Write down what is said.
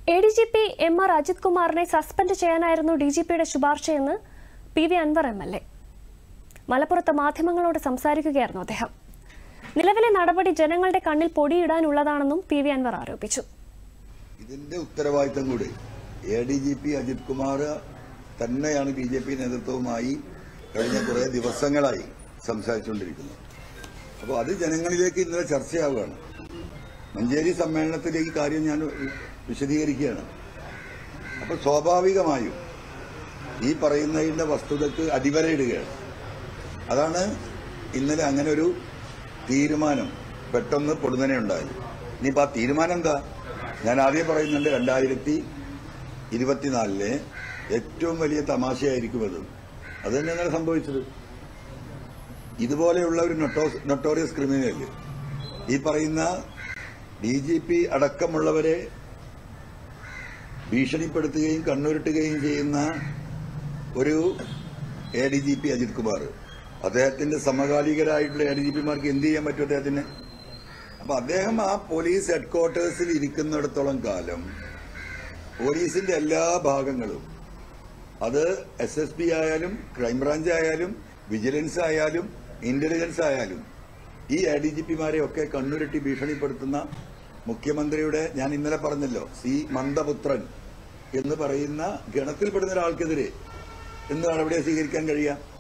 ADGP MR Ajith കുമാറിനെ suspend ചെയ്യാനായിരുന്നു DGPയുടെ ശുപാർശയെന്ന് PV Anwar MLA. മലപ്പുറത്ത് മാധ്യമങ്ങളോട് സംസാരിക്കുകയായിരുന്നു അദ്ദേഹം. നിലവിലെ നടപടി ജനങ്ങളുടെ കണ്ണിൽ പൊടിയിടാനുള്ളതാണെന്നും PV അൻവർ ആരോപിച്ചു. ഇതിന്റെ ഉത്തരവാദിത്തം കൂടി ADGP അജിത് കുമാർ തന്നെയാണ് BJP നേതൃത്വവുമായി കഴിഞ്ഞ കുറേ ദിവസങ്ങളായി സംസാരിച്ചുകൊണ്ടിരിക്കുന്നത്. അപ്പോൾ അത് ജനങ്ങളിലേക്ക് ഇന്നലെ ചർച്ചയാവുകയാണ്. മഞ്ചേരി സമ്മേളനത്തിലെ ഈ കാര്യം ഞാൻ വിശദീകരിക്കുകയാണ്. അപ്പോൾ സ്വാഭാവികമായും ഈ പറയുന്നതിന്റെ വസ്തുതയ്ക്ക് അടിവരയിടുകയാണ്. അതാണ് ഇന്നലെ അങ്ങനെ ഒരു തീരുമാനം പെട്ടെന്ന് പൊടുന്നനെ ഉണ്ടായത്. ഇനിയിപ്പോൾ ആ തീരുമാനം എന്താ? ഞാൻ ആദ്യം പറയുന്നുണ്ട്, 2024 ഏറ്റവും വലിയ തമാശയായിരിക്കും അത്. തന്നെ അങ്ങനെ സംഭവിച്ചത്. ഇതുപോലെയുള്ള ഒരു നൊട്ടോറിയസ് ക്രിമിനൽ ഈ പറയുന്ന DGP അടക്കമുള്ളവരെ ഭീഷണിപ്പെടുത്തുകയും കണ്ണുരുട്ടുകയും ചെയ്യുന്ന ഒരു ADGP അജിത് കുമാർ, അദ്ദേഹത്തിന്റെ സമകാലികരായിട്ടുള്ള ADGPമാർക്ക് എന്ത് ചെയ്യാൻ പറ്റും അദ്ദേഹത്തിന്? അപ്പൊ അദ്ദേഹം ആ പോലീസ് ഹെഡ്ക്വാർട്ടേഴ്സിൽ ഇരിക്കുന്നിടത്തോളം കാലം പോലീസിന്റെ എല്ലാ ഭാഗങ്ങളും, അത് SSP ആയാലും ക്രൈംബ്രാഞ്ച് ആയാലും വിജിലൻസ് ആയാലും ഇന്റലിജൻസ് ആയാലും, ഈ ADGPമാരെ ഒക്കെ കണ്ണുരുട്ടി ഭീഷണിപ്പെടുത്തുന്ന മുഖ്യമന്ത്രിയുടെ, ഞാൻ ഇന്നലെ പറഞ്ഞല്ലോ, മന്ദപുത്രൻ എന്ന് പറയുന്ന ഗണത്തിൽപ്പെടുന്ന ഒരാൾക്കെതിരെ എന്ത് നടപടിയെ സ്വീകരിക്കാൻ കഴിയാം?